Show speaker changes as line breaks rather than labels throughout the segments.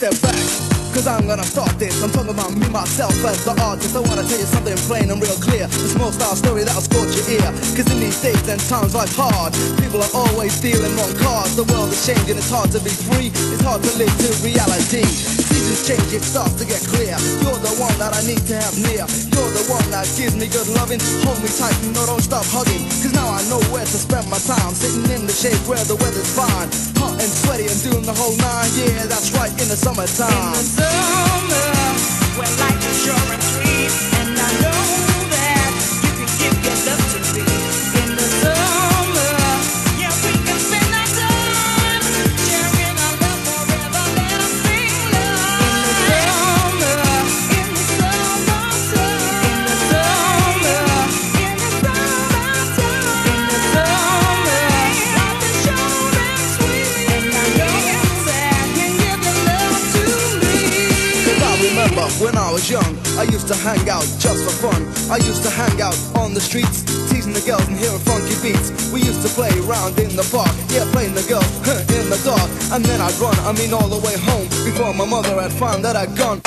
step back, cause I'm gonna start this. I'm talking about me, myself, as the artist. I wanna tell you something plain and real clear. A small style story that'll scorch your ear. Cause in these days and times life's hard. People are always dealing wrong cards. The world is changing, it's hard to be free. It's hard to live to reality. Seasons change, it starts to get clear. You're the one that I need to have near. You're the one that gives me good loving. Hold me tight, no, don't stop hugging. Cause now I know where to spend my time. Sitting in the shade where the weather's fine. Hot and sweaty and doing the whole nine. Yeah, that's right, in the summertime.
In the summer, where life is short and sweet, and I know that you can give your love to me. In the summer, yeah, we can spend our time sharing our love forever, lasting love. In the summertime, in the summertime, in the summertime, in the summer, life is short and sweet, and I know that you can give your love to me.
Cause I remember when I was young, I used to hang out just for fun. I used to hang out on the streets, teasing the girls and hearing funky beats. We used to play around in the park, yeah, playing the girls in the dark. And then I'd run, all the way home, before my mother had found that I'd gone.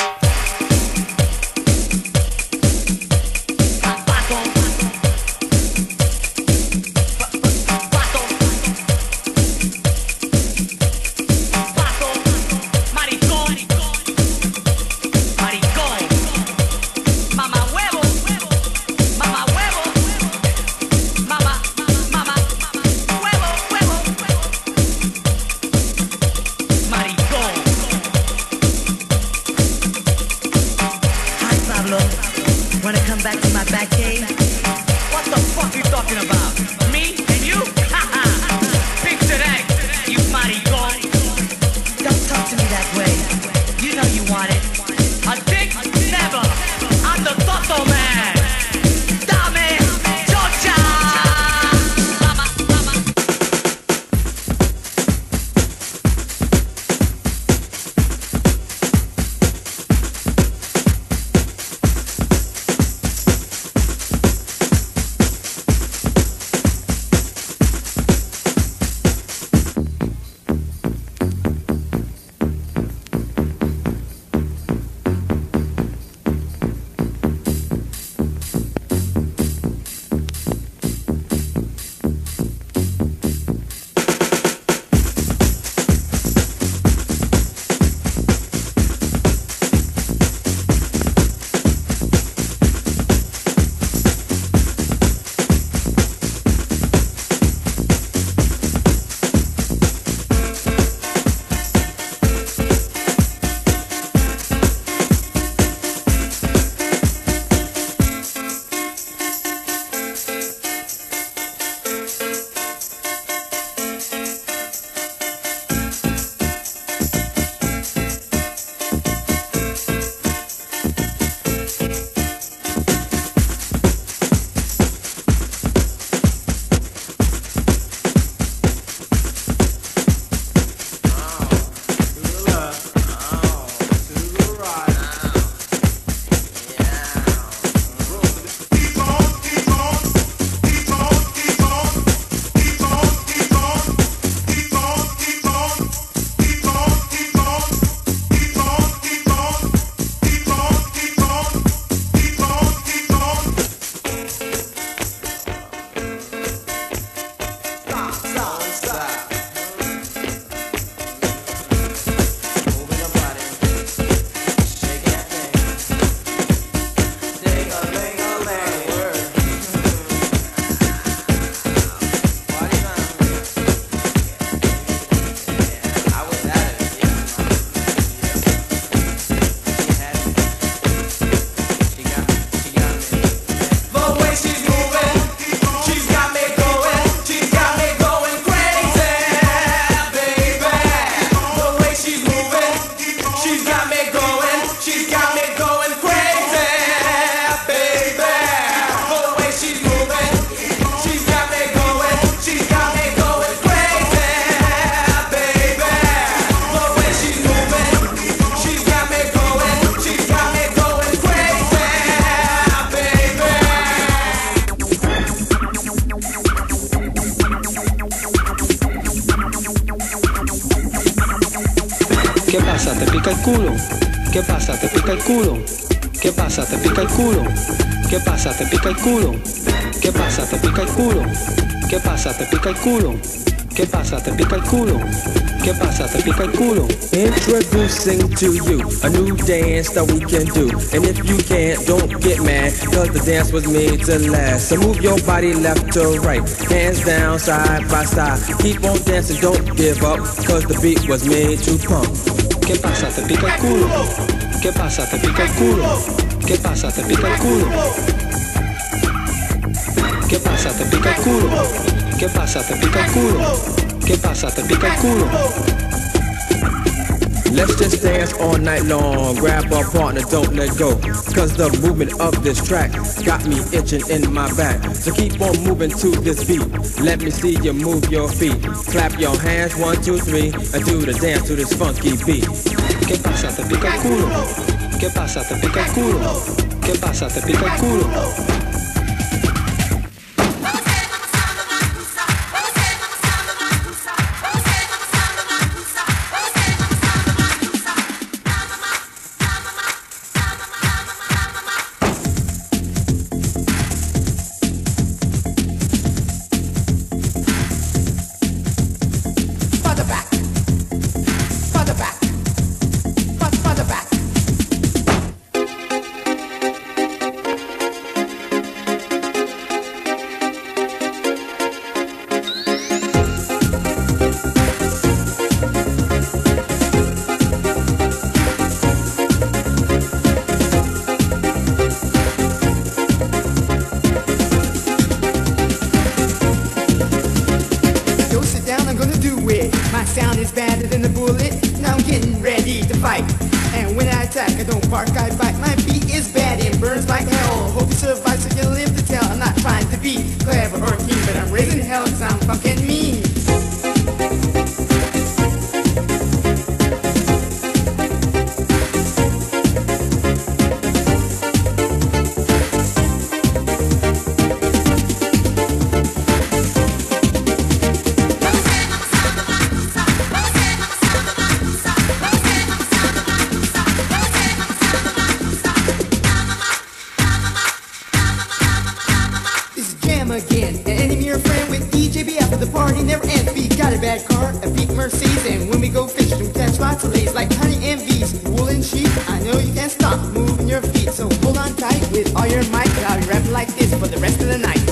Wanna come back to my back cave?
What the fuck you talking about? Me and you? Haha! Picture that, you maricón.
Don't talk to me that way. You know you want it.
A dick? Never! I'm the Toto man! Dame chocha! Mama, mama.
¿Qué pasa? ¿Te pica el culo? ¿Qué pasa? ¿Te pica el culo? ¿Qué pasa? ¿Te pica el culo? ¿Qué pasa? ¿Te pica el culo? ¿Qué pasa? ¿Te pica el culo? ¿Qué pasa? ¿Te pica el culo? ¿Qué pasa? ¿Te pica el culo? ¿Qué pasa? ¿Te pica el culo?
Introducing to you a new dance that we can do. And if you can't, don't get mad, cause the dance was made to last. So move your body left to right, hands down, side by side. Keep on dancing, don't give up, cause the beat was made to pump.
¿Qué pasa? ¿Te pica el culo? ¿Qué pasa? ¿Te pica el culo? ¿Qué pasa? ¿Te pica el culo? ¿Qué pasa? ¿Te pica el culo? ¿Qué pasa? ¿Te pica el culo? ¿Qué pasa? ¿Te pica el culo?
Let's just dance all night long. Grab a partner, don't let go. Cause the movement of this track got me itching in my back. So keep on moving to this beat. Let me see you move your feet. Clap your hands, 1, 2, 3, and do the dance to this funky beat.
¿Qué pasa? ¿Te pica el culo? ¿Qué pasa? ¿Te pica el culo? ¿Qué pasa? ¿Te pica el culo?
My sound is better than the bullet. Now I'm getting ready to fight. And when I attack, I don't bark, I bite. My beat is bad and burns like hell. Hope you survive so you live to tell. I'm not trying to be clever or keen, but I'm raising hell cause I'm fucking mean. Again, an enemy or friend with DJB after the party never ends. We got a bad car, a big Mercedes, and when we go fishing, we catch lots of lays like honey and bees, wool and sheep. I know you can't stop moving your feet, so hold on tight with all your might. I'll be rapping like this for the rest of the night.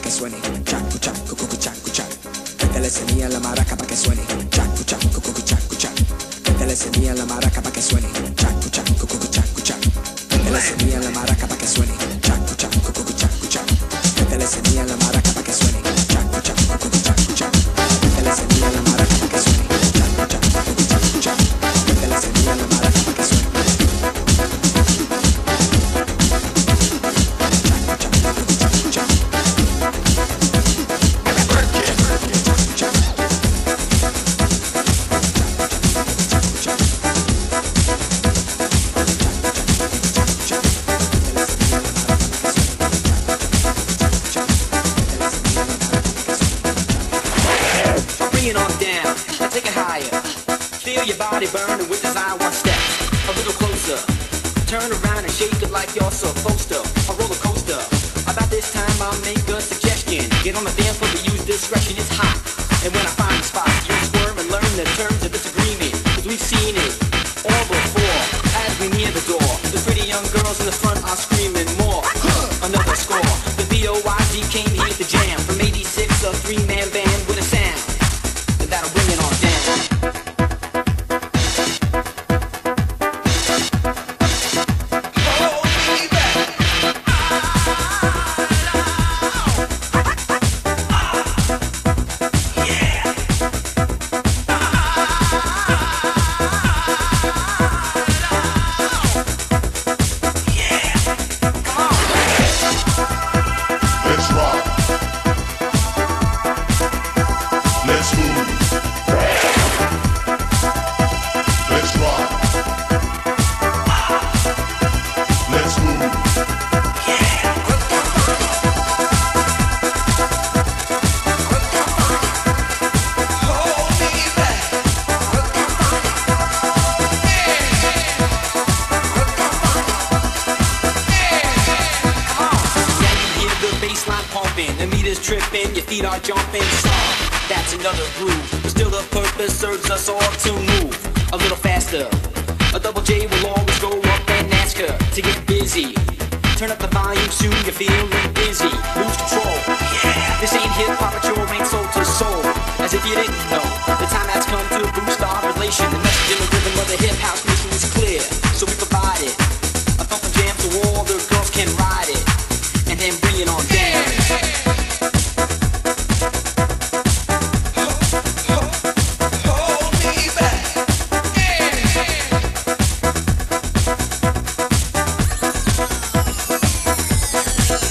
que suene. Chacu, chacu, cucu, chacu, chac. Métele semilla en la maraca pa' que suene. Chacu, chacu, cucu, chacu, chac. Métele semilla en la maraca pa' que suene. Chacu, chacu, cucu, chacu, chac. Métele semilla en la maraca pa' que suene. Chacu, chacu, cucu, chacu, chac. Métele semilla en la maraca pa' que suene. Chacu, chacu, cucu, chacu, chac. Métele semilla en la maraca pa' que suene. Chacu, chacu, cucu, chacu, chac. Métele semilla en la maraca pa' que suene.
Burning with desire, one step a little closer. Turn around and shake it like you're supposed to. A roller coaster. About this time I'll make a suggestion. Get on the dance floor, but use discretion. It's hot, and when I find the spot, you swerve and learn the terms of disagreement. Cause we've seen it all before. As we near the door, the pretty young girls in the front are screaming more. Another score. The BOYZ came here to jam. From 86, a three-man band with a sound that'll bring it on down. Tripping, your feet are jumping, that's another groove. But still the purpose serves us all to move a little faster. A double J will always go up and ask her to get busy. Turn up the volume, soon you're feeling busy. Lose control. This ain't hip-hop, but your ain't soul to soul. As if you didn't know, the time has come to boost our relation. The message in the rhythm of the hip-house mission is clear, so we provide it. A thumping jam so all the girls can ride it, and then bring it on down.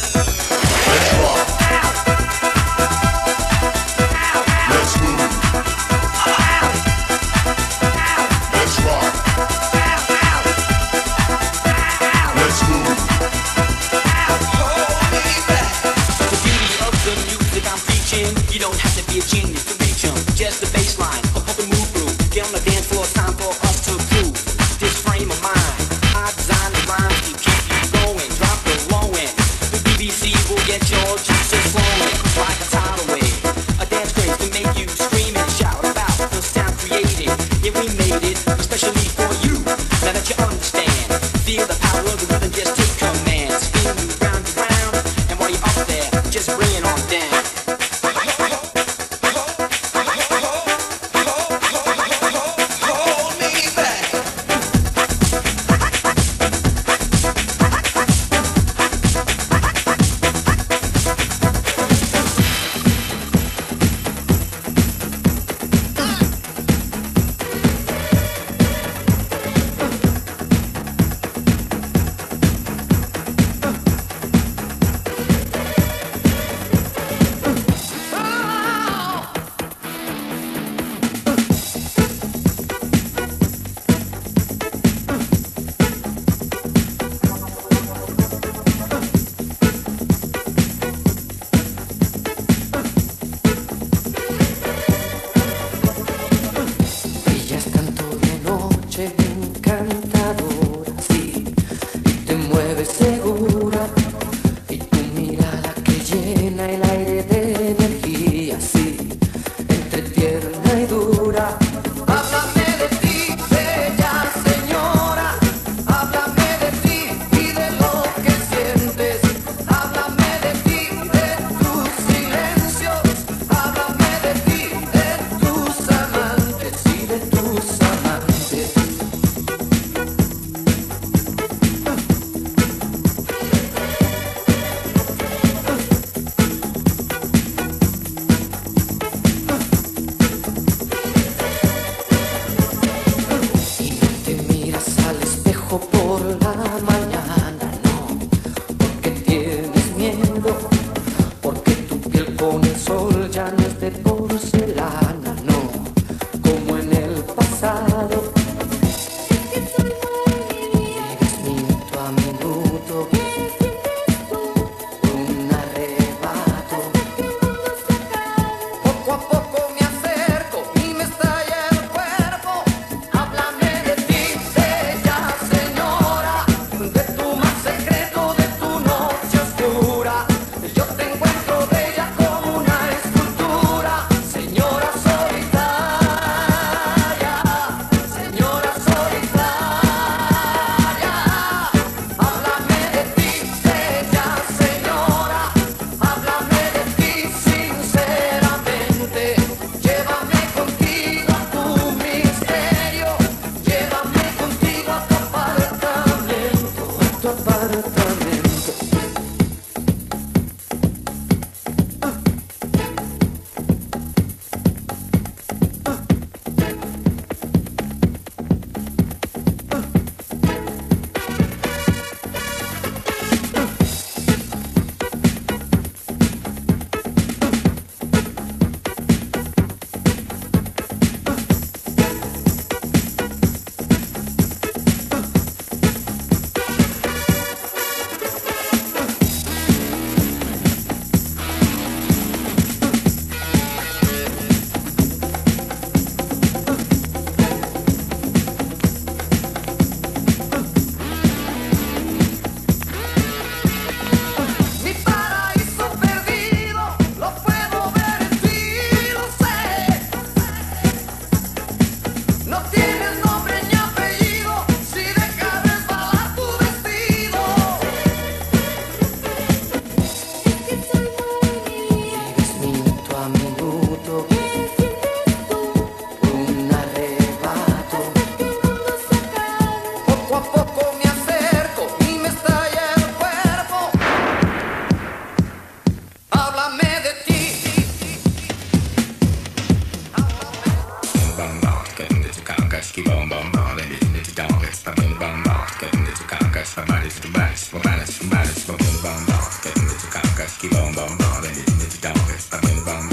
Let's move. Keep on,